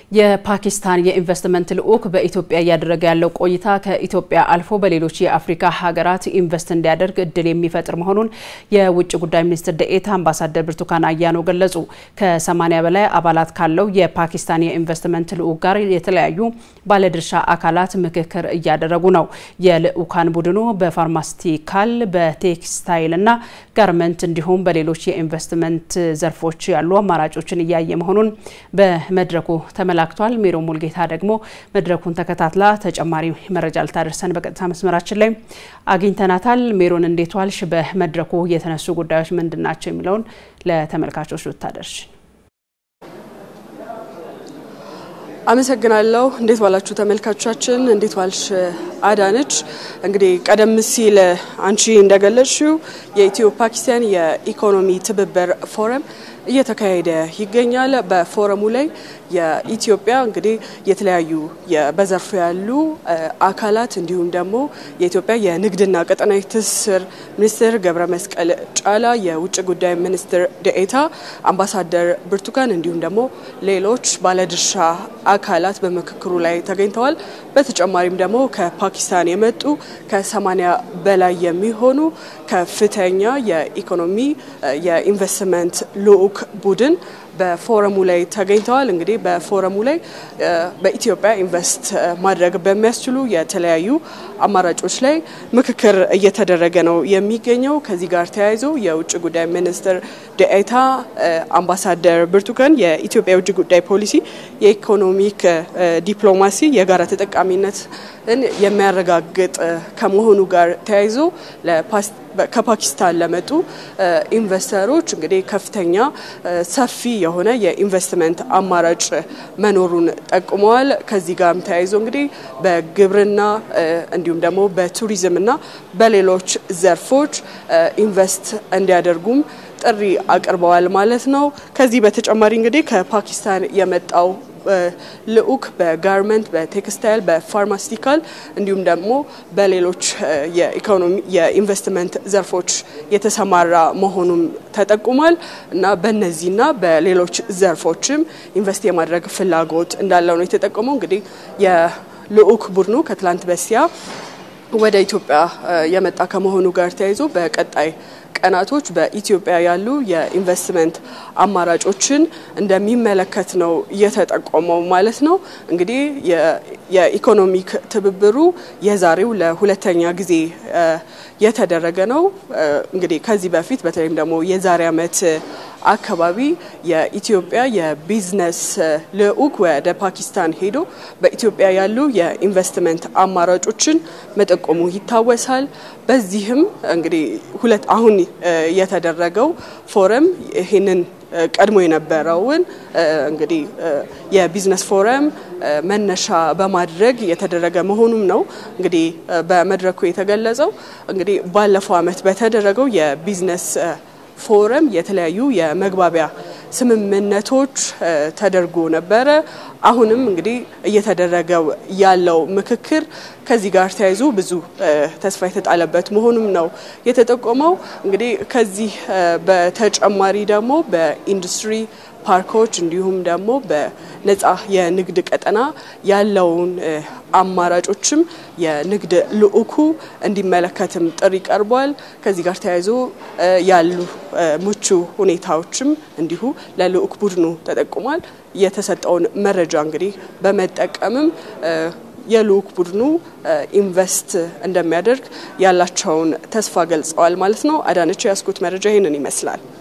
የፓኪስታን የኢንቨስትመንት ልዑክ በኢትዮጵያ ያደረገ ያለው ቆይታ ከኢትዮጵያ አልፎ በሌሎች የአፍሪካ ሀገራት ኢንቨስት እንዲያደርግ እድል የሚፈጥር መሆኑን የውጭ ጉዳይ ሚኒስትር ዴኤታ አምባሳደር ብርቱካን አያኖ ገለጹ። ከ80 በላይ አባላት ካለው የፓኪስታን የኢንቨስትመንት ልዑክ ጋር የተለያዩ ባለድርሻ አካላት ምክክር እያደረጉ ነው። የልዑካን ቡድኑ በፋርማሲቲካል፣ በቴክስታይልና ጋርመንት እንዲሁም በሌሎች የኢንቨስትመንት ዘርፎች ያሉ አማራጮችን እያየ መሆኑን በመድረኩ ተመላክቷል። ሜሮ ሙልጌታ ደግሞ መድረኩን ተከታትላ ተጨማሪ መረጃ ልታደርሰን በቀጥታ መስመራችን ላይ አግኝተናታል። ሜሮን እንዴት ዋልሽ? በመድረኩ የተነሱ ጉዳዮች ምንድናቸው የሚለውን ለተመልካቾች ልታደርሽ። አመሰግናለሁ። እንዴት ዋላችሁ ተመልካቾቻችን? እንዴት ዋልሽ አዳነች? እንግዲህ ቀደም ሲል አንቺ እንደገለጽሽው የኢትዮ ፓኪስታን የኢኮኖሚ ትብብር ፎረም እየተካሄደ ይገኛል። በፎረሙ ላይ የኢትዮጵያ እንግዲህ የተለያዩ በዘርፉ ያሉ አካላት እንዲሁም ደግሞ የኢትዮጵያ የንግድና ቀጠናዊ ትስስር ሚኒስትር ገብረ መስቀል ጫላ፣ የውጭ ጉዳይ ሚኒስትር ዴኤታ አምባሳደር ብርቱካን እንዲሁም ደግሞ ሌሎች ባለድርሻ አካላት በምክክሩ ላይ ተገኝተዋል። በተጨማሪም ደግሞ ከፓኪስታን የመጡ ከ80 በላይ የሚሆኑ ከፍተኛ የኢኮኖሚ የኢንቨስትመንት ልዑክ ቡድን በፎረሙ ላይ ተገኝተዋል። እንግዲህ በፎረሙ ላይ በኢትዮጵያ ኢንቨስት ማድረግ በሚያስችሉ የተለያዩ አማራጮች ላይ ምክክር እየተደረገ ነው የሚገኘው። ከዚህ ጋር ተያይዞ የውጭ ጉዳይ ሚኒስትር ዴኤታ አምባሳደር ብርቱካን የኢትዮጵያ የውጭ ጉዳይ ፖሊሲ የኢኮኖሚክ ዲፕሎማሲ የጋራ ተጠቃሚነትን የሚያረጋግጥ ከመሆኑ ጋር ተያይዞ ከፓኪስታን ለመጡ ኢንቨስተሮች እንግዲህ ከፍተኛ ሰፊ የሆነ የኢንቨስትመንት አማራጭ መኖሩን ጠቁመዋል። ከዚህ ጋርም ተያይዞ እንግዲህ በግብርና እንዲሁም ደግሞ በቱሪዝምና በሌሎች ዘርፎች ኢንቨስት እንዲያደርጉም ጥሪ አቅርበዋል ማለት ነው። ከዚህ በተጨማሪ እንግዲህ ከፓኪስታን የመጣው ልዑክ በጋርመንት፣ በቴክስታይል፣ በፋርማሲቲካል እንዲሁም ደግሞ በሌሎች የኢኮኖሚ የኢንቨስትመንት ዘርፎች የተሰማራ መሆኑን ተጠቁሟል እና በእነዚህና በሌሎች ዘርፎችም ኢንቨስት የማድረግ ፍላጎት እንዳለው ነው የተጠቆመው። እንግዲህ የልዑክ ቡድኑ ከትላንት በስቲያ ወደ ኢትዮጵያ የመጣ ከመሆኑ ጋር ተያይዞ በቀጣይ ቀናቶች በኢትዮጵያ ያሉ የኢንቨስትመንት አማራጮችን እንደሚመለከት ነው የተጠቆመው ማለት ነው። እንግዲህ የኢኮኖሚክ ትብብሩ የዛሬው ለሁለተኛ ጊዜ የተደረገ ነው። እንግዲህ ከዚህ በፊት በተለይም ደግሞ የዛሬ ዓመት አካባቢ የኢትዮጵያ የቢዝነስ ልዑክ ወደ ፓኪስታን ሄዶ በኢትዮጵያ ያሉ የኢንቨስትመንት አማራጮችን መጠቆሙ ይታወሳል። በዚህም እንግዲህ አሁን የተደረገው ፎረም ይሄንን ቀድሞ የነበረውን እንግዲህ የቢዝነስ ፎረም መነሻ በማድረግ የተደረገ መሆኑም ነው እንግዲህ በመድረኩ የተገለጸው። እንግዲህ ባለፈው ዓመት በተደረገው የቢዝነስ ፎረም የተለያዩ የመግባቢያ ስምምነቶች ተደርጎ ነበረ። አሁንም እንግዲህ እየተደረገው ያለው ምክክር ከዚህ ጋር ተያይዞ ብዙ ተስፋ የተጣለበት መሆኑም ነው የተጠቆመው። እንግዲህ ከዚህ በተጨማሪ ደግሞ በኢንዱስትሪ ፓርኮች እንዲሁም ደግሞ በነጻ የንግድ ቀጠና ያለውን አማራጮችም የንግድ ልዑኩ እንዲመለከትም ጥሪ ቀርቧል። ከዚህ ጋር ተያይዞ ያሉ ምቹ ሁኔታዎችም እንዲሁ ለልዑክ ቡድኑ ተጠቁሟል። የተሰጠውን መረጃ እንግዲህ በመጠቀምም የልዑክ ቡድኑ ኢንቨስት እንደሚያደርግ ያላቸውን ተስፋ ገልጸዋል ማለት ነው። አዳነች ያስኩት መረጃ ይሄንን ይመስላል።